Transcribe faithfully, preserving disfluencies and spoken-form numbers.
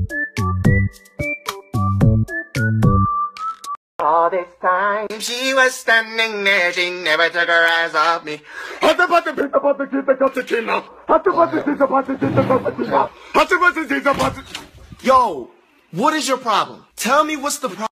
All this time she was standing there, she never took her eyes off me. Hot the butter, pizza, butter, pizza, butter, killer. Hot the butter, pizza, butter, pizza, butter, killer. Hot the butter, pizza, butter. Yo, what is your problem? Tell me what's the problem.